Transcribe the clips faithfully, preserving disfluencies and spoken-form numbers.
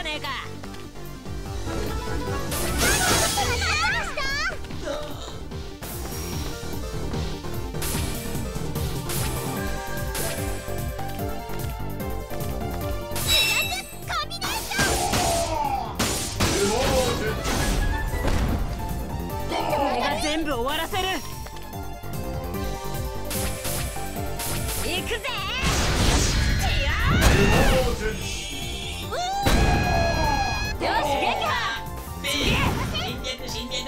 ねえか。俺が全部終わらせる。行くぜ。よし、撃破。侵略侵略。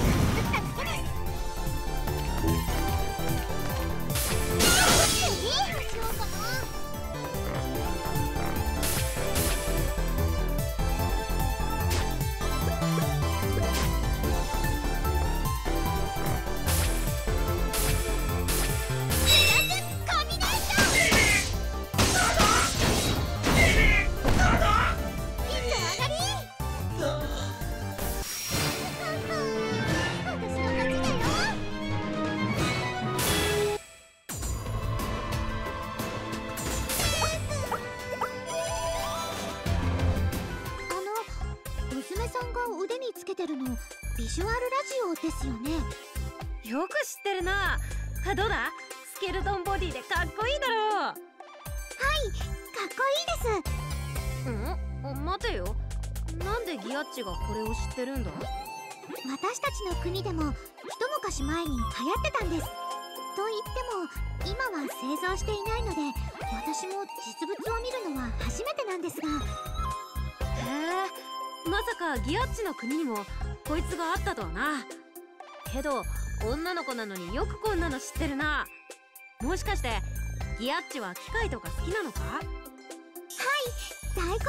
腕につけてるのビジュアルラジオですよね。 よく知ってるな。どうだ、スケルトンボディでかっこいいだろう。 はい、かっこいいです。 ん？待てよ、なんでギアッチがこれを知ってるんだ？ 私たちの国でも一昔前に流行ってたんです。と言っても今は製造していないので、私も実物を見るのは初めてなんですが。 へえ、まさかギアッチの国にもこいつがあったとはな。けど女の子なのによくこんなの知ってるな。もしかしてギアッチは機械とか好きなのか？はい、 大好物です。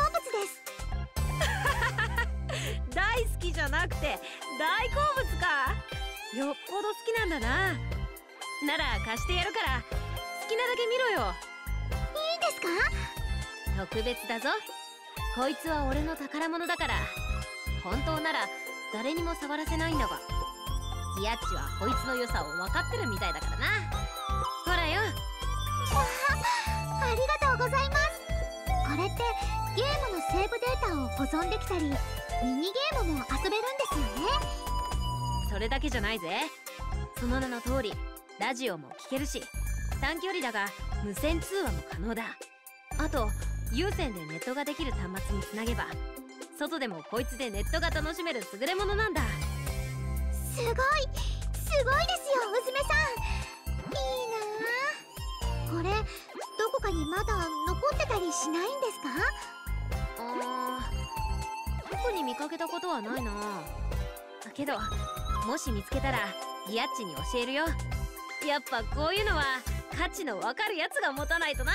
大好きじゃなくて大好物か。よっぽど好きなんだな。なら貸してやるから好きなだけ見ろよ。 いいですか？ 特別だぞ。こいつは俺の宝物だから。本当なら誰にも触らせないんだが、ギアッチはこいつの良さを分かってるみたいだからな。ほらよ。 ありがとうございます。これってゲームのセーブデータを保存できたり、ミニゲームも遊べるんですよね。 それだけじゃないぜ。その名の通りラジオも聞けるし、短距離だが無線通話も可能だ。あと有線でネットができる端末につなげば、外でもこいつでネットが楽しめる優れものなんだ。 すごい、すごいですよ、娘さん。いいなあ。これどこかにまだ残ってたりしないんですか？ あー、特に見かけたことはないな。だけどもし見つけたらギアッチに教えるよ。やっぱこういうのは価値のわかるやつが持たないとな。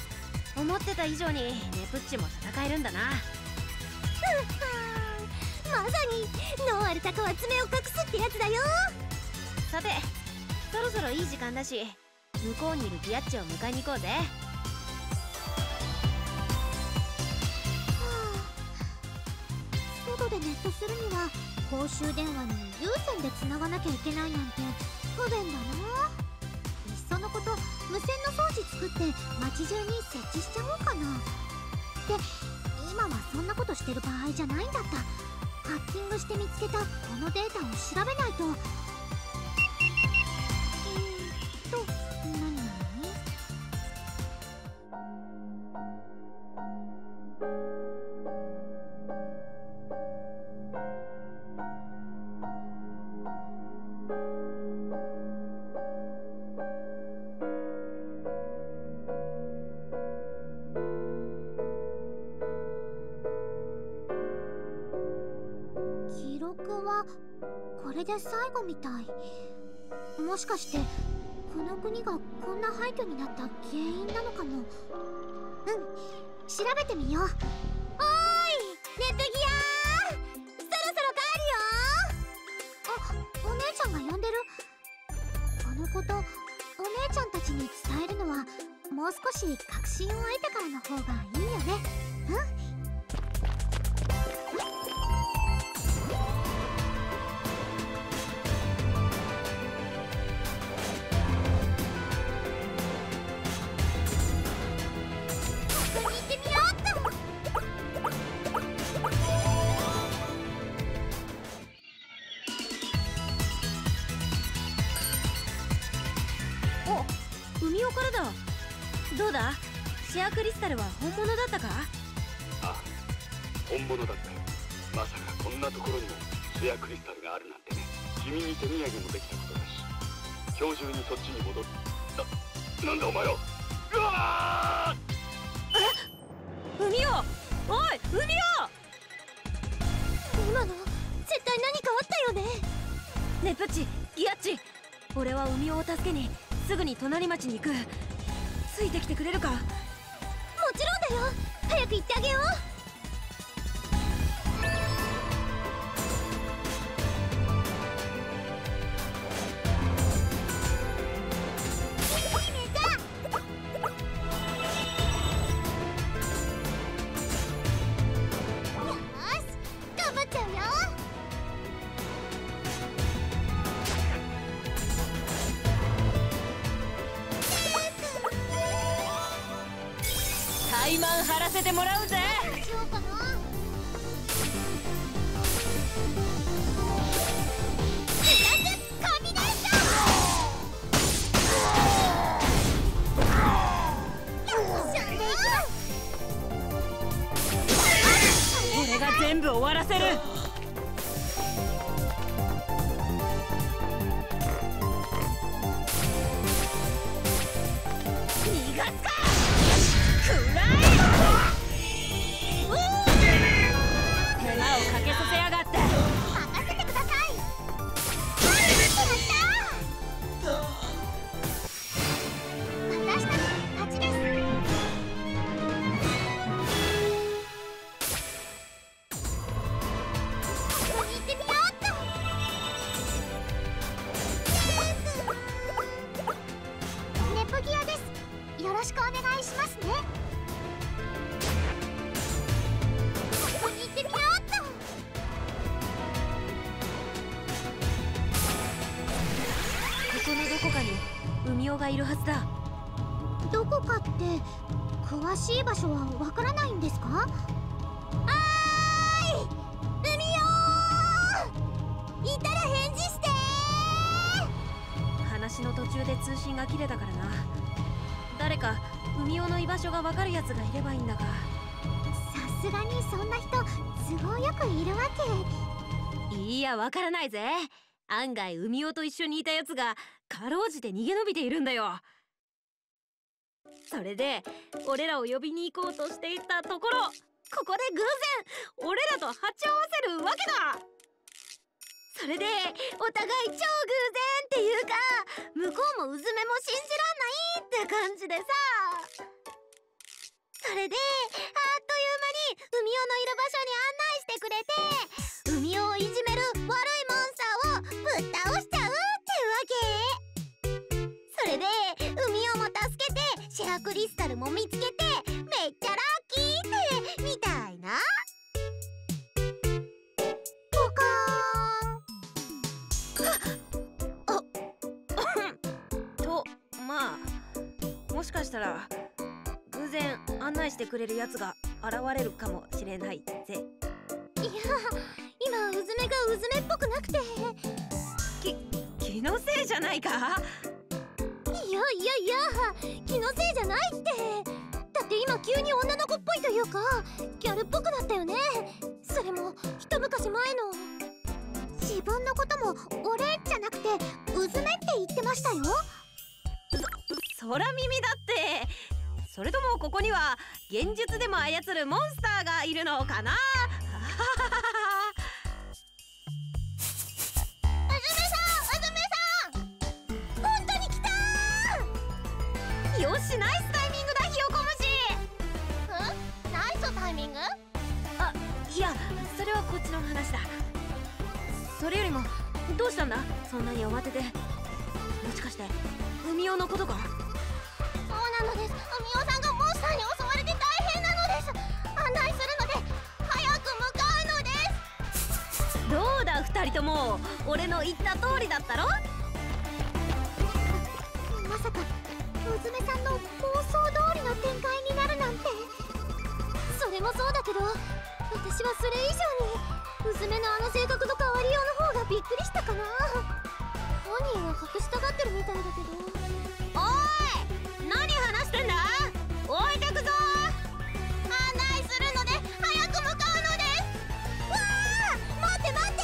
思ってた以上にネプッチも戦えるんだな。 うっはー、 まさにノーアルタカは爪を隠すってやつだよ。 さて、そろそろいい時間だし、向こうにいるビアッチを迎えに行こうぜ。 外でネットするには公衆電話に有線で繋がなきゃいけないなんて不便だな。いっそのこと無線の装置作って街中に設置しちゃおうかな。で、今はそんなことしてる場合じゃないんだった。ハッキングして見つけたこのデータを調べないと。えーっと何々記録はこれで最後みたい。もしかしてこの国がこんな廃墟になった原因なのかも。うん、調べてみよう。おーい、ネプギアー、そろそろ帰るよ。あ、お姉ちゃんが呼んでる。このことお姉ちゃんたちに伝えるのはもう少し確信を得てからの方がいいよね。うん。 海尾からだ。どうだ、シェアクリスタルは本物だったか？ ああ、本物だったよ。まさかこんなところにもシェアクリスタルがあるなんてね。君に手土産もできたことだし、今日中にそっちに戻る。な、なんだお前は。うわえ、海尾、おい海尾。 今の絶対何かあったよね。 ねえプッチ、ギアッチ、俺は海尾を助けにすぐに隣町に行く。ついてきてくれるか？ もちろんだよ。早く行ってあげよう。 怠慢張らせてもらうぜ。 しようかな。 俺が全部終わらせる。逃がすか。くらえ。手間をかけさせやがって。 任せてください。私たちの勝ちです。ここに行ってみようっと。ネプギアです。よろしくお願いしますね。ここに行ってみようっと。 ここのどこかに海尾がいるはずだ。 どこかって詳しい場所はわからないんですか？あーい、海尾いたら返事してー。 話の途中で通信が切れたからな。誰か海尾の居場所がわかるやつがいればいいんだが。 さすがにそんな人都合よくいるわけ。 いいや、わからないぜ。案外海尾と一緒にいたやつがかろうじて逃げ延びているんだよ。それで俺らを呼びに行こうとしていたところ、ここで偶然俺らと鉢合わせるわけだ。それでお互い超偶然っていうか、向こうもうずめも信じらんないって感じでさ。それであっという間に海尾のいる場所に案内してくれて、海をいじめる悪いモンスターをぶっ倒しちゃうってわけ。それで海をも助けてシェアクリスタルも見つけてめっちゃラッキーってみたいな。ポカーンとまあもしかしたら偶然案内してくれるやつが現れるかもしれないぜ。 いや今うずめがうずめっぽくなくて。 き気のせいじゃないか。 いやいやいや気のせいじゃないって。だって今急に女の子っぽいというかギャルっぽくなったよね。それも一昔前の。自分のことも俺じゃなくてうずめって言ってましたよ。 そ空耳だって。それともここには現実でも操るモンスターがいるのかな。よし、ナイスタイミングだ、ひよこ虫。 ん？ナイスタイミング？ あ、いや、それはこっちの話だ。それよりもどうしたんだ、そんなに慌てて。もしかして海尾のことか？ そうなのです。海尾さんがモンスターに襲われて大変なのです。案内するので早く向かうのです。 どうだ二人とも、俺の言った通りだったろ。 まさかうずめさんの妄想通りの展開になるなんて。それもそうだけど私はそれ以上にうずめのあの性格の変わりようの方がびっくりしたかな。本人は隠したがってるみたいだけど。 おい、何話してんだ。置いてくぞ。 案内するので早く向かうのです。わあ、待って待って。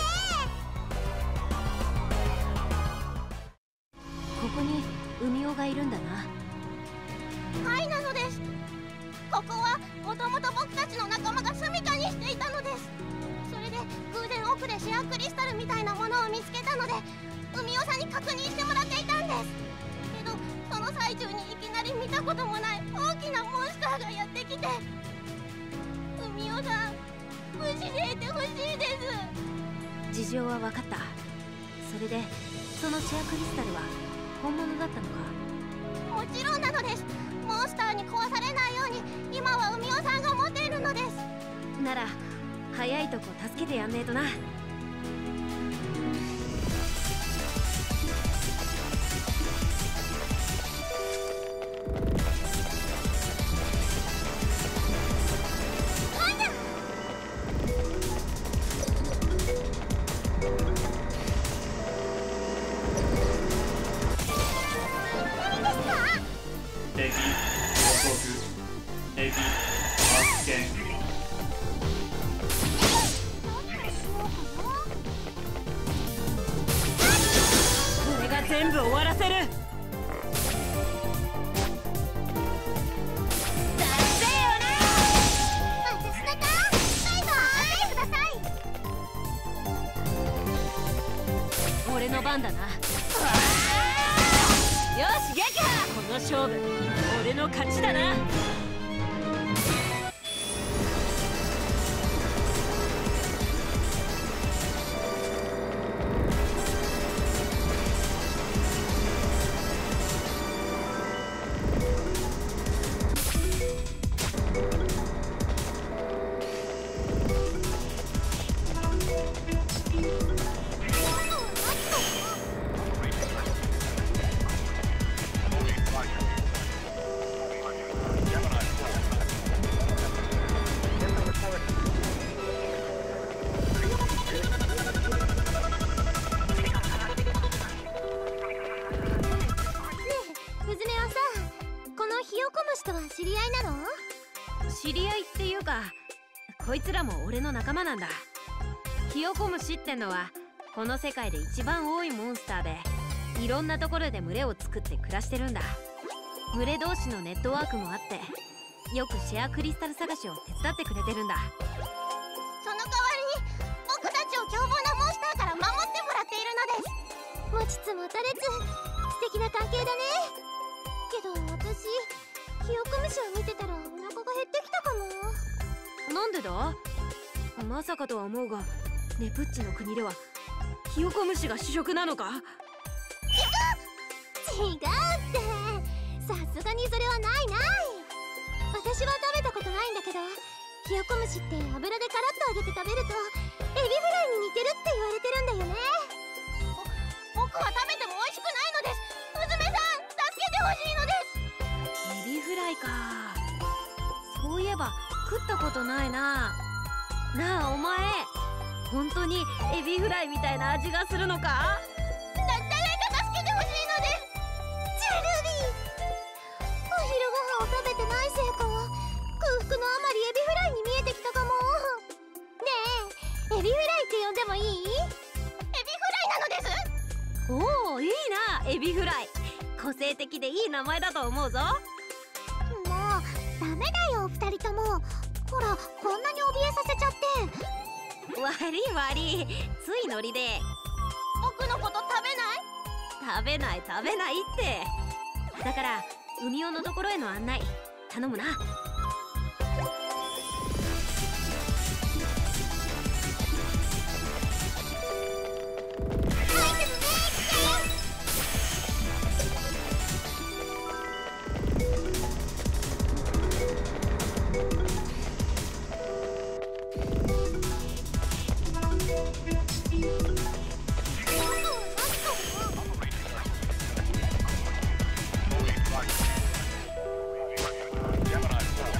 ここに海尾がいるんだな。 はい、なのです。ここはもともと僕たちの仲間が住みかにしていたのです。それで偶然奥でシェアクリスタルみたいなものを見つけたので海尾さんに確認してもらっていたんです。けどその最中にいきなり見たこともない大きなモンスターがやってきて。海尾さん、無事でいてほしいです。 事情は分かった。それでそのシェアクリスタルは本物だったのか？ もちろんなのです。モンスターに壊されないように今は海尾さんが持っているのです。 なら早いとこ助けてやんねえとな。 敵予測、敵発見。 これが全部終わらせる。俺の番だな。よし、撃破。この勝負俺の勝ちだな。 知り合いなの？ 知り合いっていうか、こいつらも俺の仲間なんだ。ヒヨコムシってのはこの世界で一番多いモンスターで、いろんなところで群れを作って暮らしてるんだ。群れ同士のネットワークもあって、よくシェアクリスタル探しを手伝ってくれてるんだ。 その代わりに僕たちを凶暴なモンスターから守ってもらっているのです。持ちつ持たれつ素敵な関係だね。けど私ヒヨコムシを見てたらお腹が減ってきたかも。 なんでだ？まさかとは思うが、 ネプッチの国ではヒヨコムシが主食なのか？ 違うって、さすがにそれはないない。私は食べたことないんだけど、ヒヨコムシって油でカラッと揚げて食べるとエビフライに似てるって言われてるんだよね。ぼ僕は食べても美味しくないのです。娘さん、助けてほしいのです。 エビフライか。そういえば食ったことないな。なあお前、本当にエビフライみたいな味がするのか？ だ誰か助けてほしいのです。ジェルリー、お昼ご飯を食べてないせいか、空腹のあまりエビフライに見えてきたかも。ねえ、エビフライって呼んでもいい？エビフライなのです。 おお、いいな、エビフライ。個性的でいい名前だと思うぞ。 もうダメだよ二人とも。ほら、こんなに怯えさせちゃって。 悪い悪い、ついノリで。 僕のこと食べない？ 食べない食べないって。だから海尾のところへの案内頼むな。 Gemini four.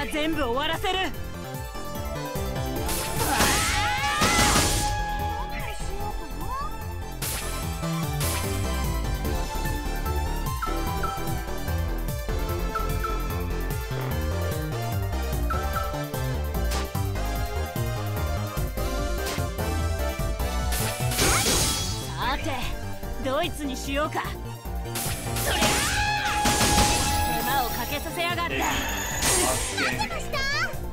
全部終わらせる。さてドイツにしようか。そりゃ馬をかけさせやがった。 なんとかした。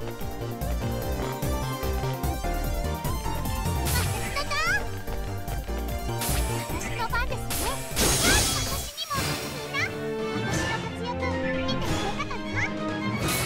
私の番ですね。私にもみんな私の活躍見てくれたかな。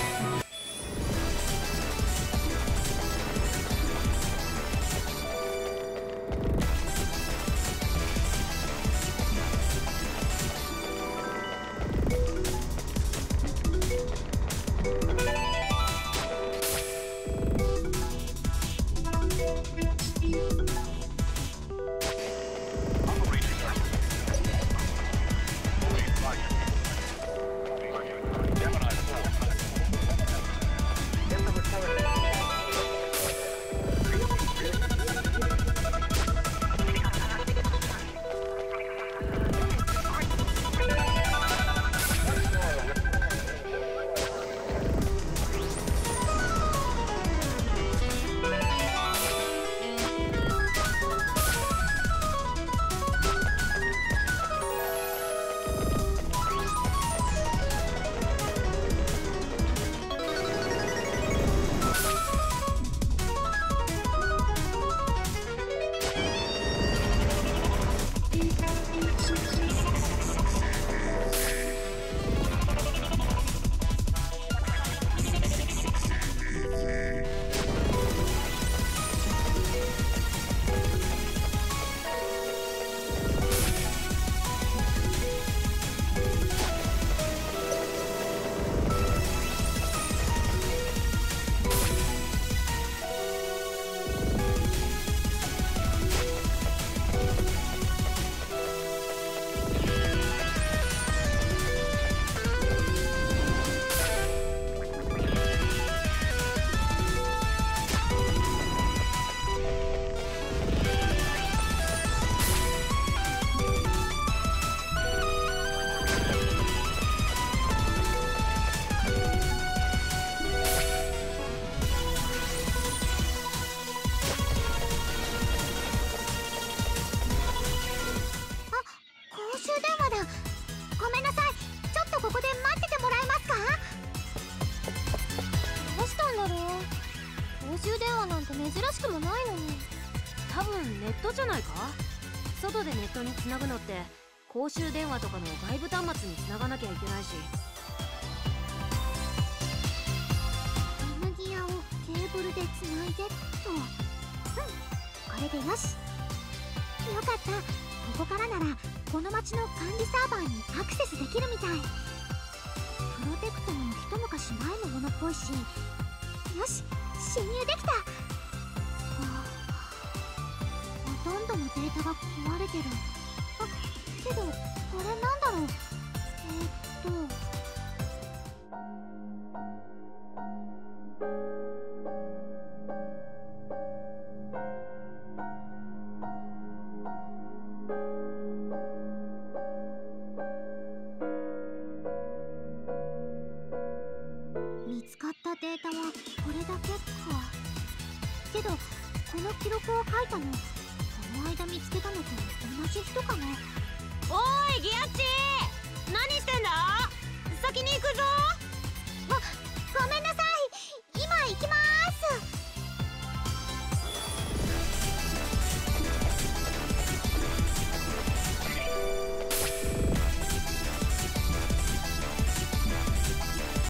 ごめんなさい、ちょっとここで待っててもらえますか。どうしたんだろう。公衆電話なんて珍しくもないのに。 多分ネットじゃないか。外でネットにつなぐのって公衆電話とかの外部端末につながなきゃいけないし。 エヌギアをケーブルでつないでっと。うん、これでよし。よかった、ここからならこの町の管理サーバーにアクセスできるみたい。プロテクトも一昔前のものっぽいし。よし、侵入できた。ほとんどのデータが壊れてる。あ、けどこれなんだろう。えー、っと見つかったデータはこれだけか。けどこの記録を書いたのこの間見つけたのと同じ人かな。 おーいギアッチー、何してんだ。